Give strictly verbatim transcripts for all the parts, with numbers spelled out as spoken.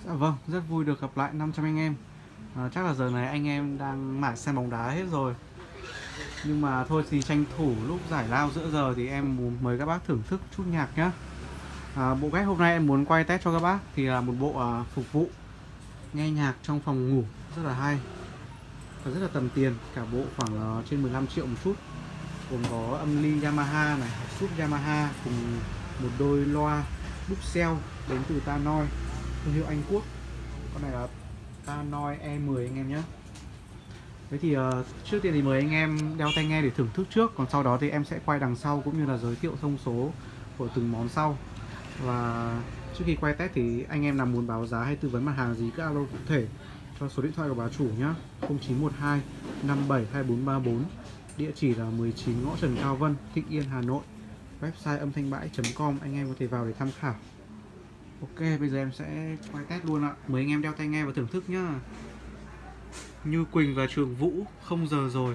Dạ vâng, rất vui được gặp lại năm trăm anh em. À, chắc là giờ này anh em đang mải xem bóng đá hết rồi. Nhưng mà thôi thì tranh thủ lúc giải lao giữa giờ thì em muốn mời các bác thưởng thức chút nhạc nhá. À, bộ cách hôm nay em muốn quay test cho các bác thì là một bộ à, phục vụ nghe nhạc trong phòng ngủ rất là hay và rất là tầm tiền. Cả bộ khoảng uh, trên mười lăm triệu một chút. Gồm có âm ly Yamaha này, sub Yamaha cùng một đôi loa Buxell đến từ Tannoy, thương hiệu Anh Quốc. Con này là Tannoy E mười anh em nhé. Thế thì uh, trước tiên thì mời anh em đeo tai nghe để thưởng thức trước. Còn sau đó thì em sẽ quay đằng sau cũng như là giới thiệu thông số của từng món sau. Và trước khi quay test thì anh em nào muốn báo giá hay tư vấn mặt hàng gì cứ alo cụ thể cho số điện thoại của bà chủ nhé, không chín một hai năm bảy hai bốn ba bốn. Địa chỉ là mười chín ngõ Trần Cao Vân, Thịnh Yên, Hà Nội. Website âm thanh bãi chấm com, anh em có thể vào để tham khảo. Ok, bây giờ em sẽ quay test luôn ạ. Mời anh em đeo tai nghe và thưởng thức nhá. Như Quỳnh và Trường Vũ, không giờ rồi.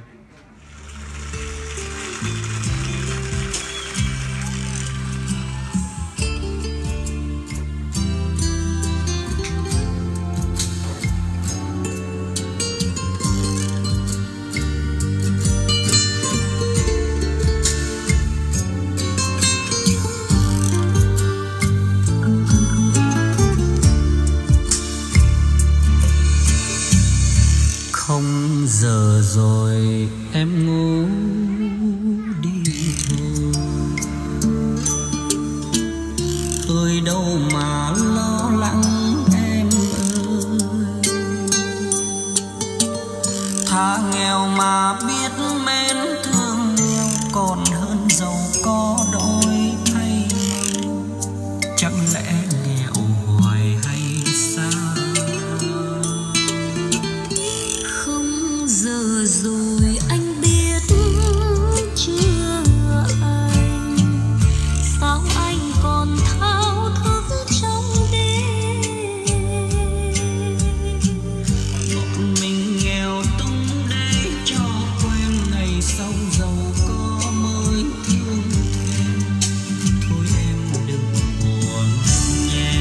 Không giờ rồi em ngủ đi thôi, tôi đâu mà lo lắng em ơi. Thà nghèo mà biết mến thương nhau còn hơn giàu có đôi thay. Chẳng lẽ nghèo hoài hay sao? Giờ rồi anh biết chưa anh, sao anh còn thao thức trong đêm. Bọn mình nghèo tung để cho quên ngày sau giàu có mới thương em. Thôi em đừng buồn nhé.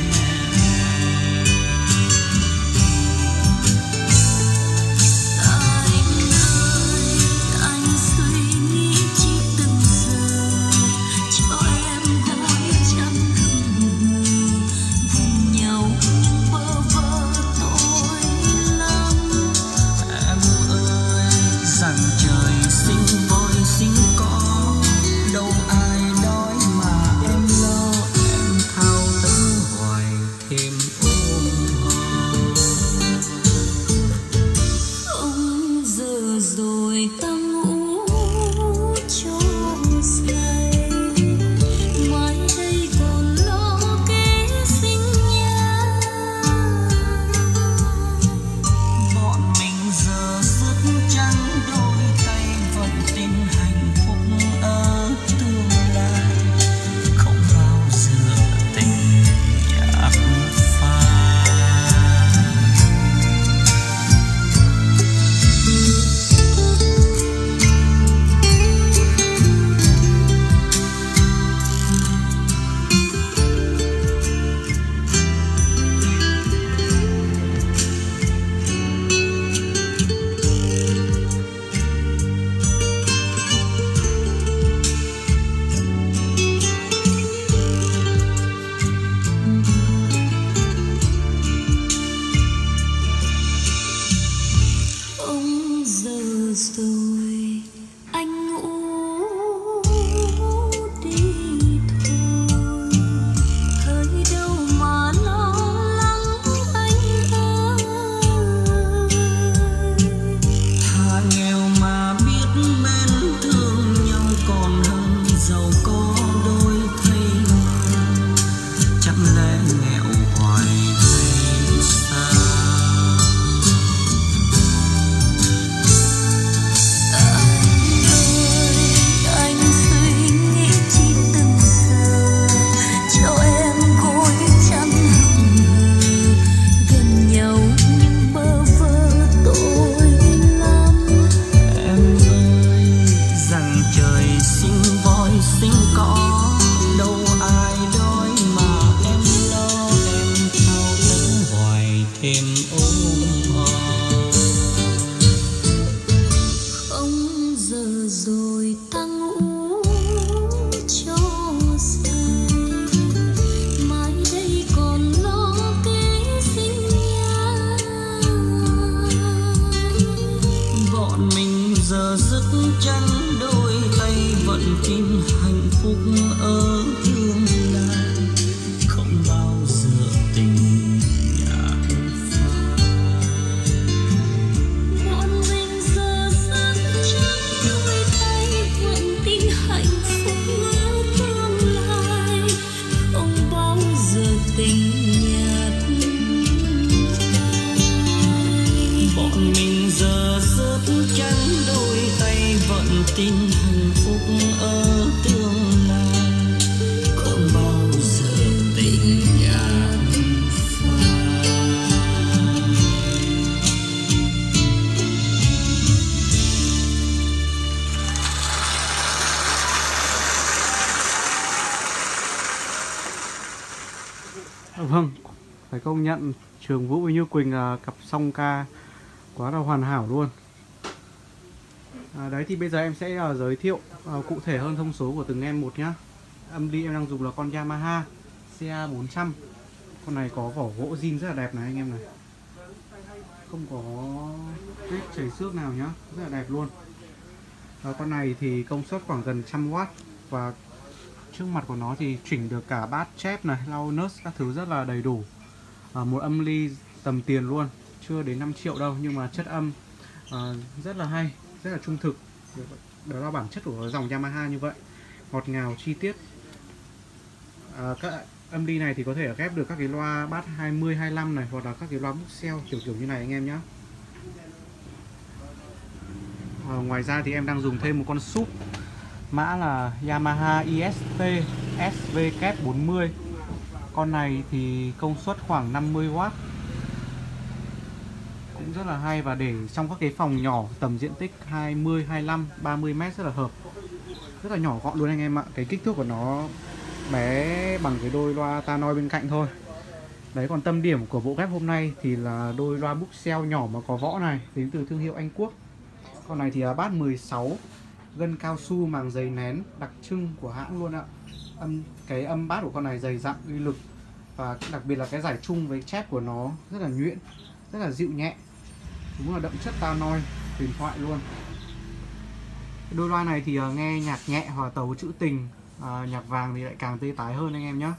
thêm ôm ôm. Không giờ rồi ta ngủ cho say, mai đây còn lo kế sinh nhà. Bọn mình giờ dứt chân đôi tay vẫn tin hạnh phúc ở tương lai, không bao giờ tình nhạt phai. Bọn mình giờ dứt chân đôi tay vẫn tin hạnh phúc ở tương lai, không bao giờ tình nhạt phai. Bọn mình giờ dứt chân đôi tay vẫn tin hạnh phúc ở tương lai, không bao giờ tình nhạt phai. À, vâng, phải công nhận Trường Vũ với Như Quỳnh là cặp song ca quá là hoàn hảo luôn. À, đấy thì bây giờ em sẽ uh, giới thiệu uh, cụ thể hơn thông số của từng em một nhá. Âm ly em đang dùng là con Yamaha C A bốn trăm. Con này có vỏ gỗ zin rất là đẹp này anh em này, không có vết chảy xước nào nhá, rất là đẹp luôn. À, con này thì công suất khoảng gần một trăm oát và trước mặt của nó thì chỉnh được cả bát chép này, lau nớt các thứ rất là đầy đủ. À, một âm ly tầm tiền luôn, chưa đến năm triệu đâu nhưng mà chất âm à, rất là hay, rất là trung thực. Đó là bản chất của dòng Yamaha như vậy, ngọt ngào chi tiết. À, các âm ly này thì có thể ghép được các cái loa bass hai mươi, hai mươi lăm này, hoặc là các cái loa Buxell kiểu kiểu như này anh em nhé. À, ngoài ra thì em đang dùng thêm một con sub, mã là Yamaha I S T S V K bốn mươi. Con này thì công suất khoảng năm mươi oát, cũng rất là hay và để trong các cái phòng nhỏ tầm diện tích hai mươi, hai mươi lăm, ba mươi mét rất là hợp. Rất là nhỏ gọn luôn anh em ạ. Cái kích thước của nó bé bằng cái đôi loa Tannoy bên cạnh thôi. Đấy, còn tâm điểm của bộ ghép hôm nay thì là đôi loa Buxell nhỏ mà có võ này, đến từ thương hiệu Anh Quốc. Con này thì là bass mười sáu, gân cao su màng dày nén đặc trưng của hãng luôn ạ. Âm cái âm bass của con này dày dặn uy lực, và đặc biệt là cái giải trung với chép của nó rất là nhuyễn, rất là dịu nhẹ, đúng là đậm chất Tannoy huyền thoại luôn. Đôi loa này thì nghe nhạc nhẹ hòa tấu trữ tình, à, nhạc vàng thì lại càng tê tái hơn anh em nhé.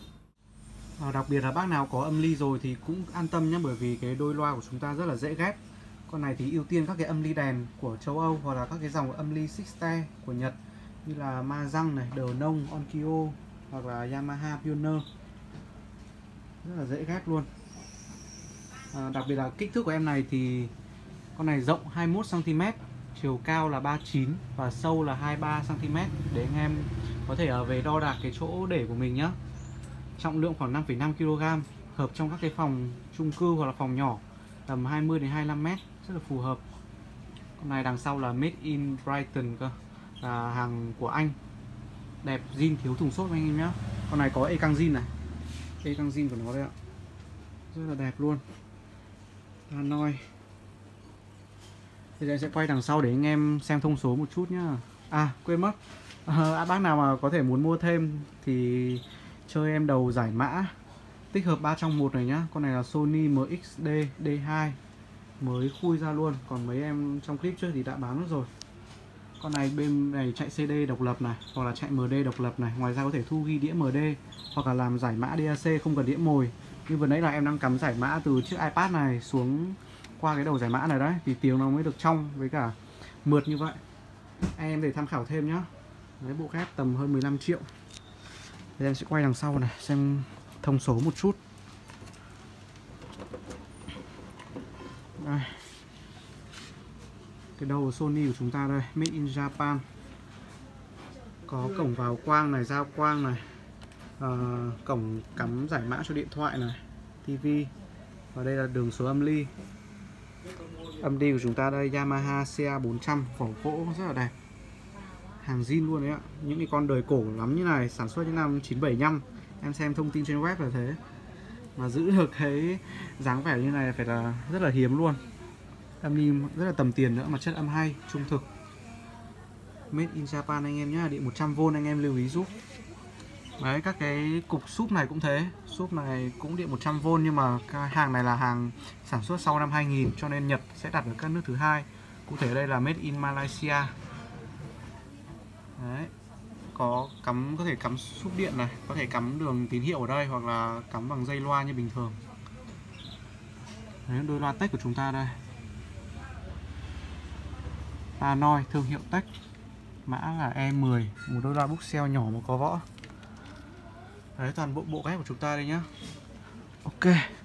À, đặc biệt là bác nào có âm ly rồi thì cũng an tâm nhé, bởi vì cái đôi loa của chúng ta rất là dễ ghép. Con này thì ưu tiên các cái âm ly đèn của châu Âu hoặc là các cái dòng âm ly Sixte của Nhật như là Mahjong này, Denon, Onkyo hoặc là Yamaha Pioneer, rất là dễ ghép luôn. À, đặc biệt là kích thước của em này thì con này rộng hai mươi mốt xăng ti mét, chiều cao là ba mươi chín và sâu là hai mươi ba xăng ti mét để anh em có thể về đo đạc cái chỗ để của mình nhé. Trọng lượng khoảng năm phẩy năm ki lô gam, hợp trong các cái phòng chung cư hoặc là phòng nhỏ tầm hai mươi đến hai mươi lăm mét, rất là phù hợp. Con này đằng sau là Made in Brighton cơ, là hàng của Anh, đẹp, zin thiếu thùng xốp anh em nhé. Con này có e căng zin này, e căng zin của nó đây ạ, rất là đẹp luôn. Tannoy. Bây giờ em sẽ quay đằng sau để anh em xem thông số một chút nhá. À quên mất, à, bác nào mà có thể muốn mua thêm thì chơi em đầu giải mã tích hợp ba trong một này nhá. Con này là Sony M X D D hai, mới khui ra luôn, còn mấy em trong clip trước thì đã bán mất rồi. Con này bên này chạy C D độc lập này, hoặc là chạy M D độc lập này. Ngoài ra có thể thu ghi đĩa M D hoặc là làm giải mã D A C không cần đĩa mồi. Như vừa nãy là em đang cắm giải mã từ chiếc iPad này xuống qua cái đầu giải mã này đấy, thì tiếng nó mới được trong với cả mượt như vậy. Anh em để tham khảo thêm nhá. Đấy, bộ ghép tầm hơn mười lăm triệu. Thì em sẽ quay đằng sau này xem thông số một chút. Đây. Cái đầu Sony của chúng ta đây, Made in Japan. Có cổng vào quang này, giao quang này, à, cổng cắm giải mã cho điện thoại này, tivi. Và đây là đường số âm ly. Âm ly của chúng ta đây, Yamaha C A bốn trăm, vỏ gỗ rất là đẹp, hàng zin luôn đấy ạ. Những cái con đời cổ lắm như này, sản xuất những năm chín bảy nhăm. Em xem thông tin trên web là thế, mà giữ được cái dáng vẻ như này phải là rất là hiếm luôn. Âm ly rất là tầm tiền nữa mà chất âm hay, trung thực. Made in Japan anh em nhá, điện một trăm vôn anh em lưu ý giúp. Đấy, các cái cục súp này cũng thế. Súp này cũng điện một trăm vôn nhưng mà cái hàng này là hàng sản xuất sau năm hai nghìn cho nên Nhật sẽ đặt ở các nước thứ hai. Cụ thể đây là Made in Malaysia. Đấy. Có cắm, có thể cắm súp điện này, có thể cắm đường tín hiệu ở đây hoặc là cắm bằng dây loa như bình thường. Đấy, đôi loa tech của chúng ta đây. Tannoy, thương hiệu tech. Mã là E mười, một đôi loa Bookshelf nhỏ mà có võ. Đấy, toàn bộ bộ ghép của chúng ta đây nhá. Ok.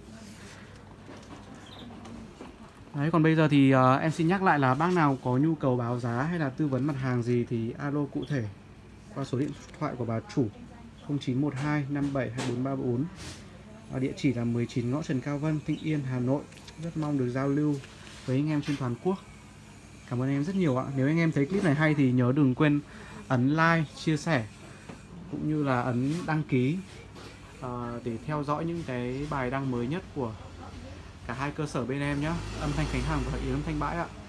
Đấy, còn bây giờ thì uh, em xin nhắc lại là bác nào có nhu cầu báo giá hay là tư vấn mặt hàng gì thì alo cụ thể qua số điện thoại của bà chủ không chín một hai năm bảy hai bốn ba bốn. Và địa chỉ là mười chín ngõ Trần Cao Vân, Tịnh Yên, Hà Nội. Rất mong được giao lưu với anh em trên toàn quốc. Cảm ơn anh em rất nhiều ạ. Nếu anh em thấy clip này hay thì nhớ đừng quên ấn like, chia sẻ cũng như là ấn đăng ký uh, để theo dõi những cái bài đăng mới nhất của cả hai cơ sở bên em nhé, Âm thanh Khánh Hằng và Yến Âm thanh Bãi ạ.